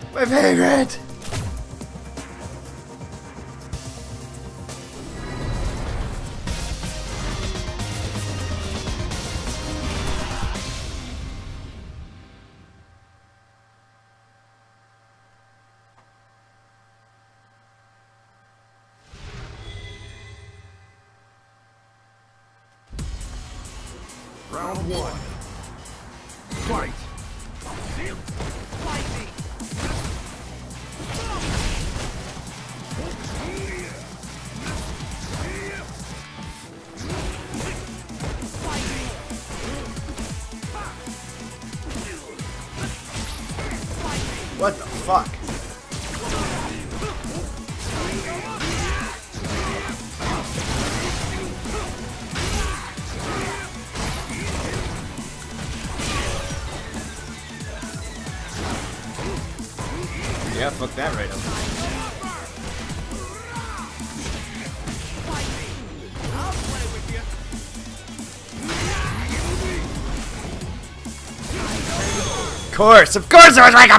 My favorite! Round one. Fight! What the fuck? Yeah, fuck that right up. Of course there was like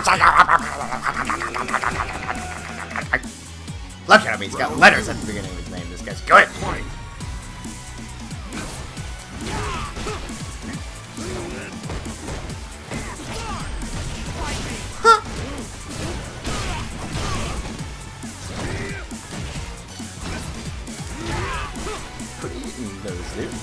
look at him, he's got letters at the beginning of his name. This guy's good. Huh. Quit eating those, dude.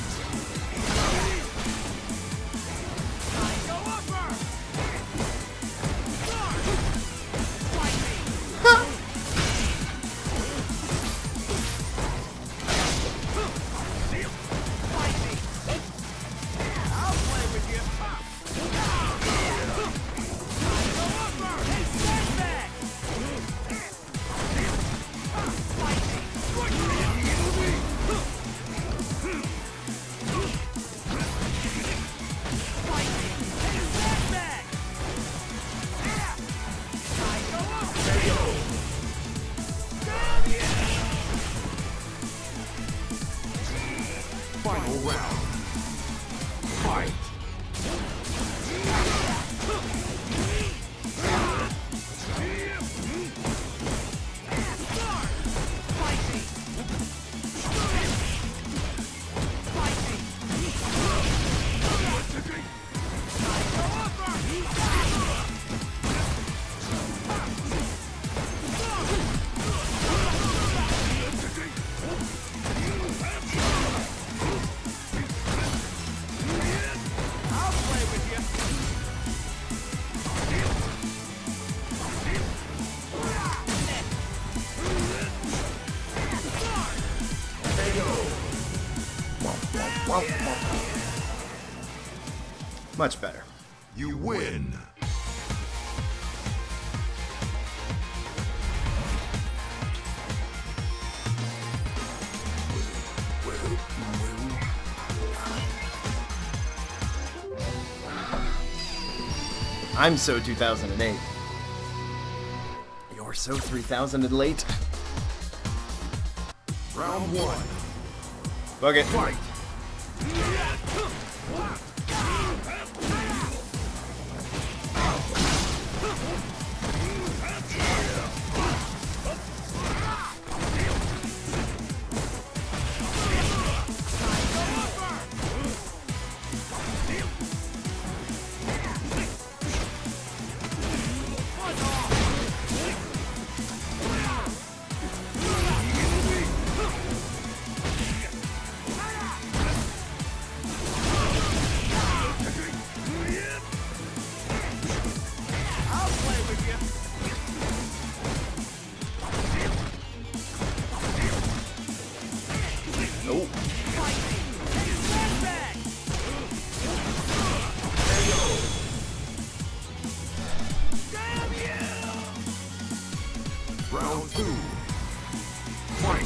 Final round. Fight! Much better. You win! I'm so 2008. You're so 3000 and late. Round one. Bug it. Fight! Oh. Round two. Fight!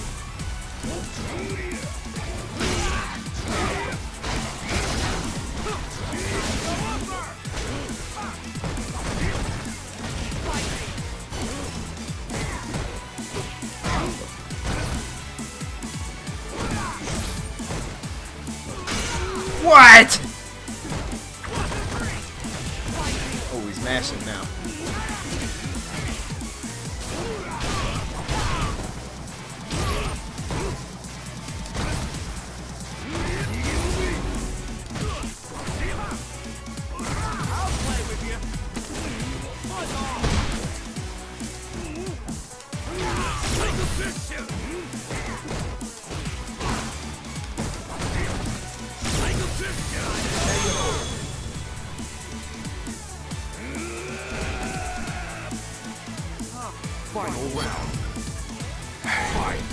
What? Oh, he's mashing now. Final round. Fight.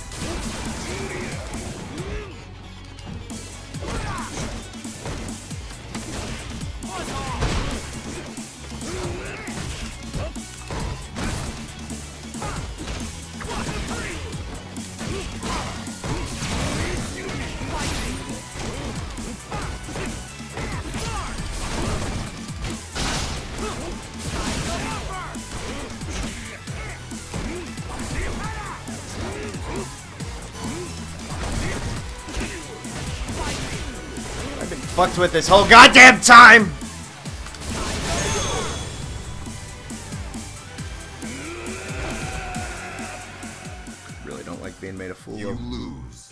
I've been fucked with this whole goddamn time! Really don't like being made a fool You of. lose.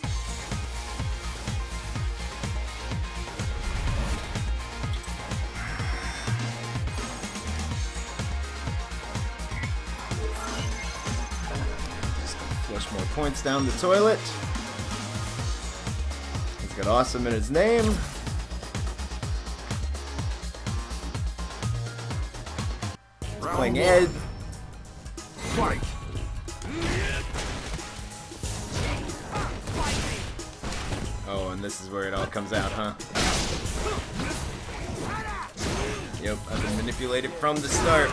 Just flush more points down the toilet. He's got awesome in his name. Round Playing one. Ed. Fight. Oh, and this is where it all comes out, huh? Yep, I've been manipulated from the start.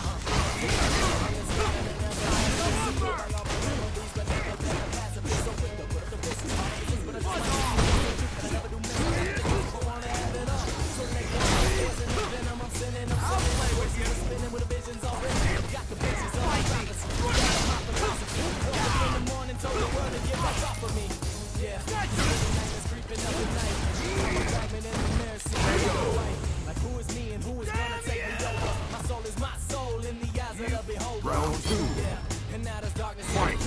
Round two. Fight.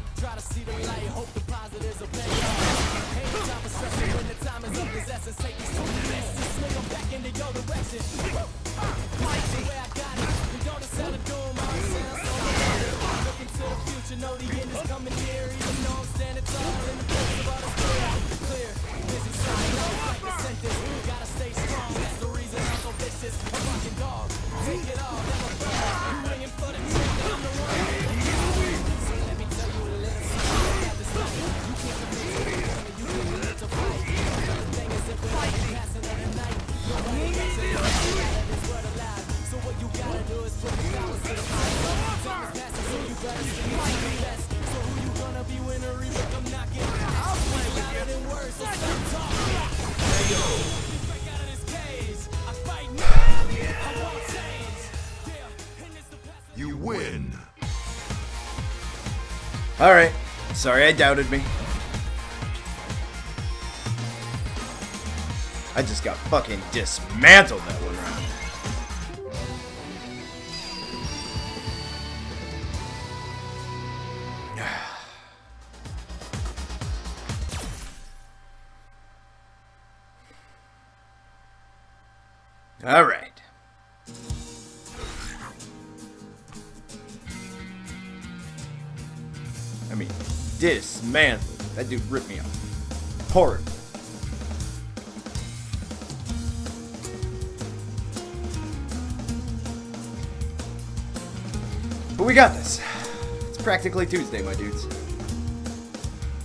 You win. Alright. Sorry I doubted me. I just got fucking dismantled that one round. Alright. I mean, dismantled. That dude ripped me off. Horrid. But we got this. It's practically Tuesday, my dudes.